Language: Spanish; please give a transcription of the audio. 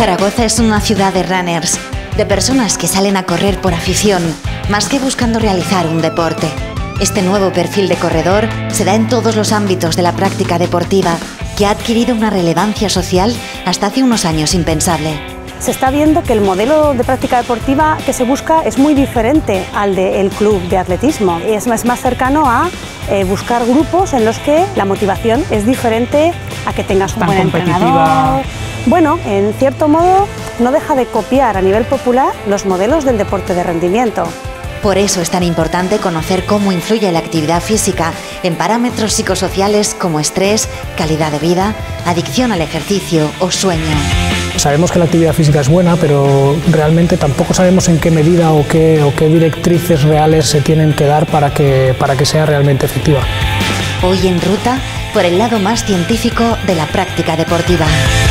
Zaragoza es una ciudad de runners, de personas que salen a correr por afición, más que buscando realizar un deporte. Este nuevo perfil de corredor se da en todos los ámbitos de la práctica deportiva, que ha adquirido una relevancia social hasta hace unos años impensable. Se está viendo que el modelo de práctica deportiva que se busca es muy diferente al del club de atletismo. Es más cercano a buscar grupos en los que la motivación es diferente a que tengas un buen entrenador. Bueno, en cierto modo no deja de copiar a nivel popular los modelos del deporte de rendimiento. Por eso es tan importante conocer cómo influye la actividad física en parámetros psicosociales como estrés, calidad de vida, adicción al ejercicio o sueño. Sabemos que la actividad física es buena, pero realmente tampoco sabemos en qué medida o qué directrices reales se tienen que dar para que sea realmente efectiva. Hoy en ruta por el lado más científico de la práctica deportiva.